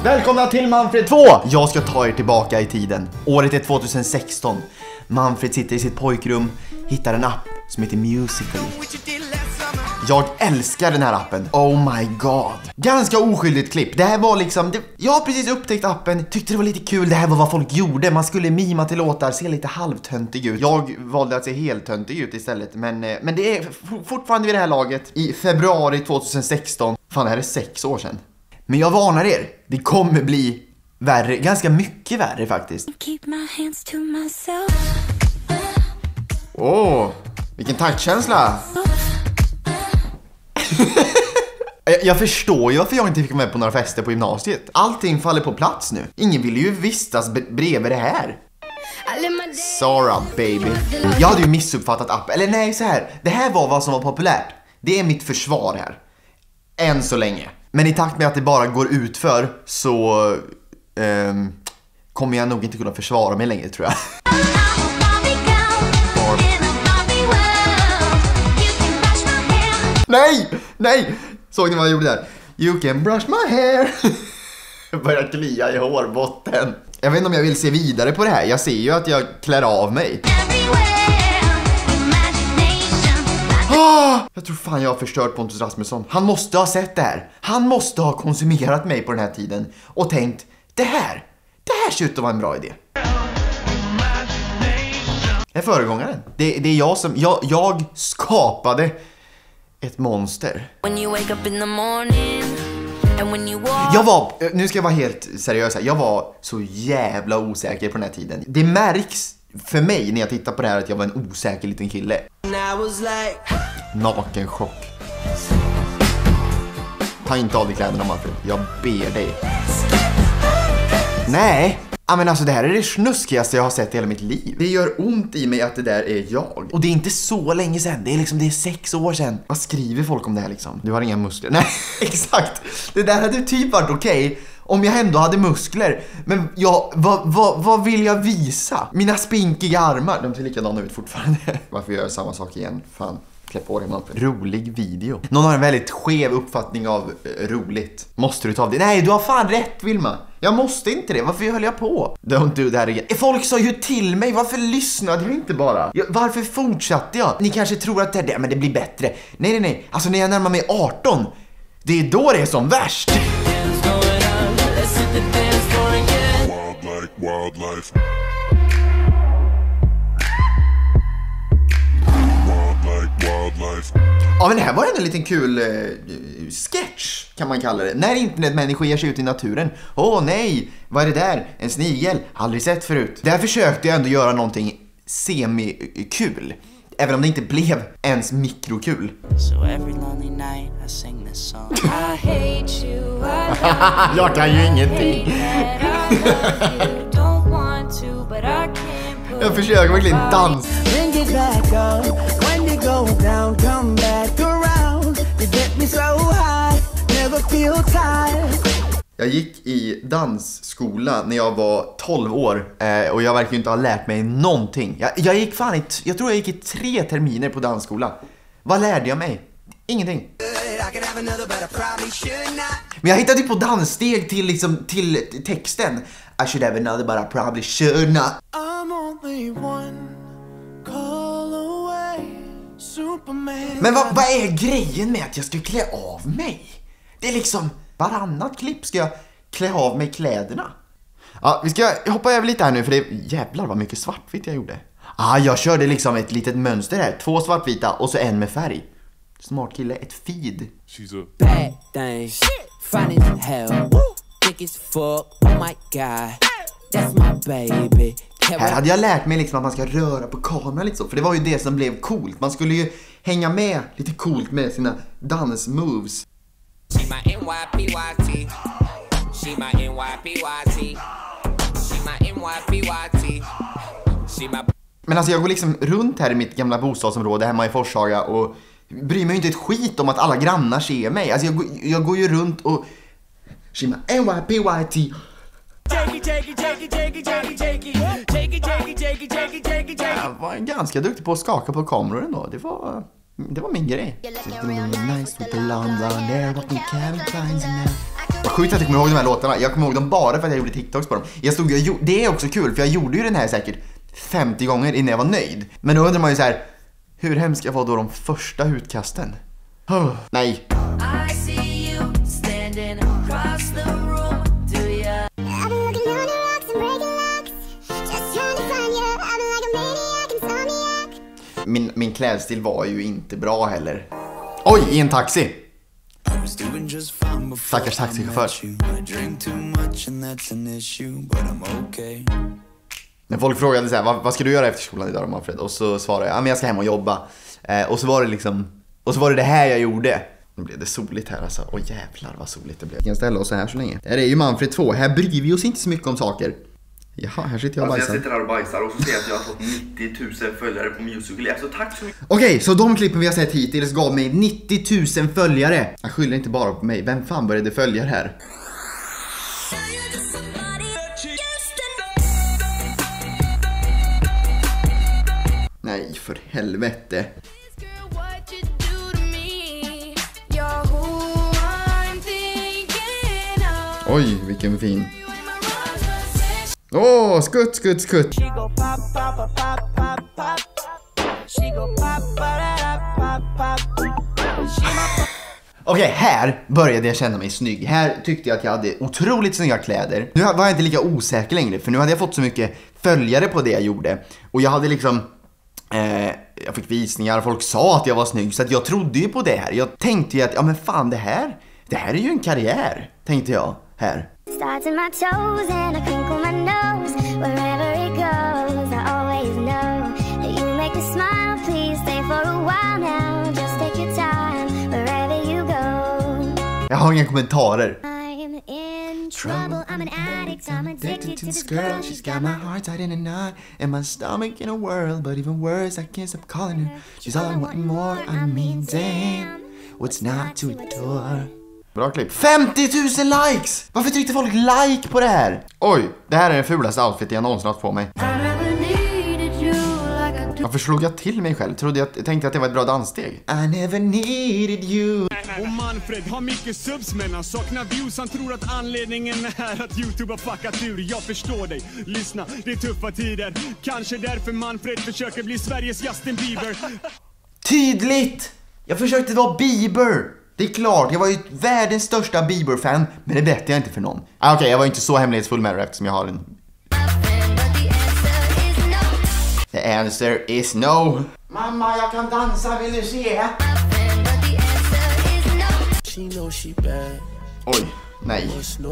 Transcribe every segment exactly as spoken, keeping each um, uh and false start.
Välkomna till Manfred två! Jag ska ta er tillbaka i tiden. Året är tjugohundrasexton. Manfred sitter i sitt pojkrum, hittar en app som heter Musical. Jag älskar den här appen. Oh my god. Ganska oskyldigt klipp. Det här var liksom det, jag har precis upptäckt appen. Tyckte det var lite kul. Det här var vad folk gjorde. Man skulle mima till låtar. Se lite halvtöntig ut. Jag valde att se helt töntig ut istället. Men, men det är fortfarande vid det här laget. I februari tjugohundrasexton. Fan, det här är sex år sedan. Men jag varnar er. Det kommer bli värre. Ganska mycket värre faktiskt. Åh, oh, vilken taktkänsla. Jag förstår ju varför jag inte fick med på några fester på gymnasiet. Allting faller på plats nu. Ingen ville ju vistas bredvid det här. Sara, baby. Jag hade ju missuppfattat appen. Eller nej, så här. Det här var vad som var populärt. Det är mitt försvar här. Än så länge. Men i takt med att det bara går utför så um, kommer jag nog inte kunna försvara mig längre, tror jag. Nej, nej. Såg ni vad jag gjorde där? You can brush my hair. Börjar klia i hårbotten. Jag vet inte om jag vill se vidare på det här. Jag ser ju att jag klär av mig. Ah, jag tror fan jag har förstört Pontus Rasmusson. Han måste ha sett det här. Han måste ha konsumerat mig på den här tiden och tänkt, det här, det här ser ut att vara en bra idé. Jag är föregångaren. Det, det är jag som, jag, jag skapade ett monster. Jag var, nu ska jag vara helt seriös här. Jag var så jävla osäker på den här tiden. Det märks för mig när jag tittar på det här att jag var en osäker liten kille. Naken chock. Ta inte av dig kläderna, Manfred. Jag ber dig. Nej. Ja, men alltså det här är det snuskigaste jag har sett i hela mitt liv. Det gör ont i mig att det där är jag. Och det är inte så länge sedan. Det är liksom, det är sex år sedan. Vad skriver folk om det här liksom? Du har inga muskler. Nej, exakt. Det där hade typ varit okej okay om jag ändå hade muskler. Men jag, vad, vad, vad vill jag visa? Mina spinkiga armar. De ser likadana ut fortfarande. Varför gör jag samma sak igen? Fan. På det, man. Rolig video. Någon har en väldigt skev uppfattning av eh, roligt. Måste du ta av det? Nej, du har fan rätt, Vilma. Jag måste inte det. Varför höll jag på? Don't do that again. Folk sa ju till mig. Varför lyssnade jag inte bara? Jag, varför fortsatte jag? Ni kanske tror att det, det, men det blir bättre. Nej, nej, nej. Alltså när jag närmar mig arton, det är då det är som värst. Wildlife, wildlife. Ja, men det här var en liten kul eh, sketch kan man kalla det. När internetmänniskor ger sig ut i naturen. Åh oh, nej, vad är det där? En snigel? Aldrig sett förut. Där försökte jag ändå göra någonting semi-kul. Även om det inte blev ens mikrokul. So every lonely night I sing this song. I hate you, I jag kan ju ingenting. Jag försöker verkligen dansa. Go down, come back around. You get me so high, never feel tired. Jag gick i dansskola när jag var tolv år eh, och jag verkar inte ha lärt mig någonting. Jag, jag gick fan i, jag tror jag gick i tre terminer på dansskola. Vad lärde jag mig? Ingenting. Men jag hittade på danssteg till liksom till texten. I should have another but I probably should not. I'm only one call away. Men vad, vad är grejen med att jag ska klä av mig? Det är liksom varannat klipp ska jag klä av mig kläderna. Ja, vi ska hoppa över lite här nu för det jävlar vad mycket svartvitt jag gjorde. Ah, jag körde liksom ett litet mönster här. Två svartvita och så en med färg. Smart kille, ett feed. She's a bad thing. Funny as hell. Thick as fuck. Oh my god. That's my baby. Här hade jag lärt mig liksom att man ska röra på kameran lite så. För det var ju det som blev coolt. Man skulle ju hänga med lite coolt med sina dansmoves. Men alltså jag går liksom runt här i mitt gamla bostadsområde hemma i Forshaga och bryr mig ju inte ett skit om att alla grannar ser mig. Alltså jag, jag går ju runt och Shima N Y P Y T. Jag var ganska duktig på att skaka på kameror ändå. Det var, det var min grej. sjukt att jag kommer ihåg de här låtarna. Jag kommer ihåg dem bara för att jag gjorde TikToks på dem. Jag stod, jag, det är också kul för jag gjorde ju den här säkert femtio gånger innan jag var nöjd. Men då undrar man ju så här, hur hemska var då de första utkasten? Oh, nej. Min, min klädstil var ju inte bra heller. Oj, i en taxi. Stackars taxichaufför. När folk frågade så här, vad, vad ska du göra efter skolan idag, Manfred? Och så svarade jag, ja men jag ska hem och jobba. eh, Och så var det liksom, och så var det det här jag gjorde. Nu blev det soligt här alltså, åh jävlar vad soligt det blev. Vi kan ställa oss så här så länge. Det här är ju Manfred två, här bryr vi oss inte så mycket om saker. Jaha, här sitter jag och bajsar. Alltså jag sitter här och bajsar och så ser jag att jag har fått nittio tusen följare på Musical.ly. Alltså tack så mycket. Okej, okay, så de klippen vi har sett hittills gav mig nittio tusen följare. Jag skyller inte bara på mig, vem fan började följa här? Nej, för helvete. Oj, vilken fin. Åh, oh, skutt, skutt, skutt. Okej, okay, här började jag känna mig snygg. Här tyckte jag att jag hade otroligt snygga kläder. Nu var jag inte lika osäker längre, för nu hade jag fått så mycket följare på det jag gjorde. Och jag hade liksom... Eh, jag fick visningar, folk sa att jag var snygg, så att jag trodde ju på det här. Jag tänkte ju att, ja men fan det här, det här är ju en karriär, tänkte jag här. Jag har inga kommentarer. Trouble, I'm an addict, I'm addicted to this girl. She's got my heart tied in a knot and my stomach in a whirl. But even worse, I can't stop calling her. She's all I want and more, I mean damn, what's not to adore. Bra klipp. femtio tusen likes! Varför tryckte folk like på det här? Oj, det här är den fulaste outfit jag någonsin haft på mig. Varför slog jag till mig själv? Trodde jag, jag tänkte att det var ett bra danssteg. I never needed you. Och Manfred har mycket subs men han saknar views. Han tror att anledningen är att YouTube har fuckat ur. Jag förstår dig, lyssna, det är tuffa tider. Kanske därför Manfred försöker bli Sveriges Justin Bieber. Tydligt! Jag försökte vara Bieber. Det är klart, jag var ju världens största Bieber-fan. Men det berättade jag inte för någon. ah, Okej, okay, jag var inte så hemlighetsfull med det eftersom jag har en... The answer is no. Mamma, jag kan dansa, vill du se? Oj, nej.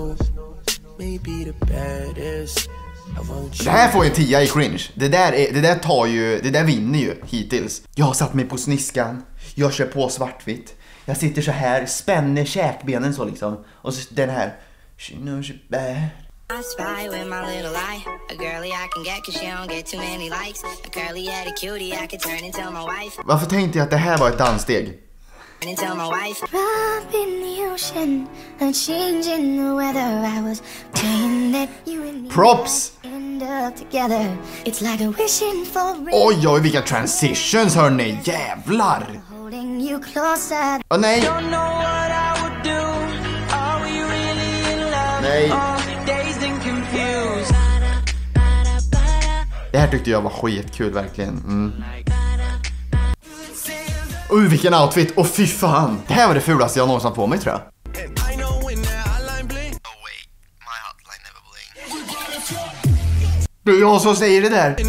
Det här får en tia i cringe. Det där, är, det där tar ju, det där vinner ju hittills. Jag har satt mig på sniskan. Jag kör på svartvitt. Jag sitter så här, spänner käkbenen så liksom. Och så den här. She knows she bad. I spy with my little eye, a girlie I can get 'cause she don't get too many likes. A curly headed cutie I could turn into my wife. Varför tänkte jag att det här var ett danssteg? Into my wife. Up in the ocean, a change in the weather. I was praying that you and me props end up together. It's like a wishing for. Oj, oj, vilka transitions hörni, jävlar. Holding you closer. Åh nej. Don't know what I would do. Are we really in love? Nej. Det här tyckte jag var skitkul verkligen. Mm. Oj, vilken outfit. Och fy fan. Det här var det fulaste jag någonsin på mig, tror jag. Det är jag som säger det där.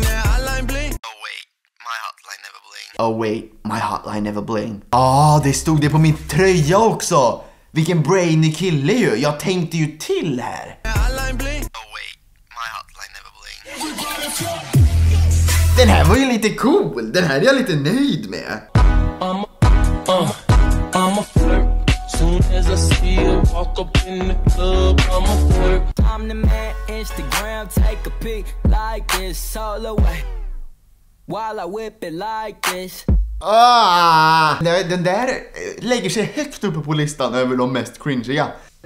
Oh wait, my hotline never bling. Ah, det stod det på min tröja också. Vilken brainy kille ju. Jag tänkte ju till här. Den här var ju lite cool. Den här är jag lite nöjd med. Ah, den där lägger sig högt uppe på listan över de mest cringiga.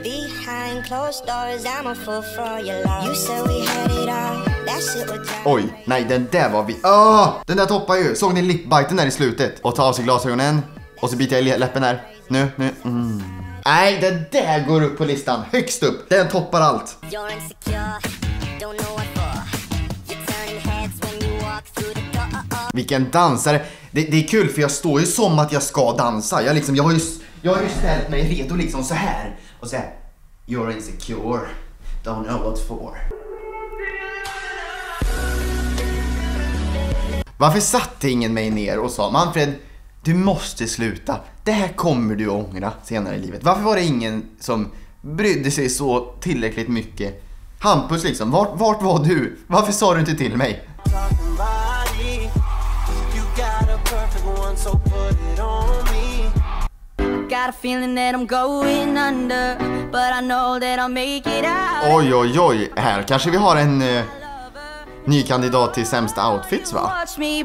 Oj, nej, den där var vi. Åh, oh, den där toppar ju. Såg ni lipbiten där i slutet? Och ta av sig glasögonen. Och så biter jag i läppen här. Nu, nu. Mm. Nej, det där går upp på listan. Högst upp. Den toppar allt. Vilken dansare. Det, det är kul för jag står ju som att jag ska dansa. Jag, liksom, jag, har, ju, jag har ju ställt mig redo liksom så här. Och så här. You're insecure. Don't know what for. Varför satte ingen mig ner och sa Manfred, du måste sluta. Det här kommer du ångra senare i livet. Varför var det ingen som brydde sig så tillräckligt mycket? Hampus liksom, vart, vart var du? Varför sa du inte till mig? Oj, oj, oj. Här kanske vi har en uh, ny kandidat till sämsta outfits, va?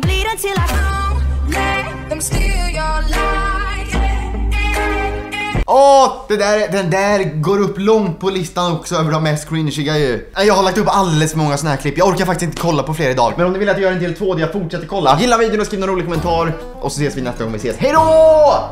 Åh, oh, det där, den där går upp långt på listan också över de mest cringiga ju. Jag har lagt upp alldeles för många såna här klipp. Jag orkar faktiskt inte kolla på fler idag. Men om ni vill att jag gör en del två där jag fortsätter kolla, gilla videon och skriv en rolig kommentar. Och så ses vi nästa gång vi ses. Hej då!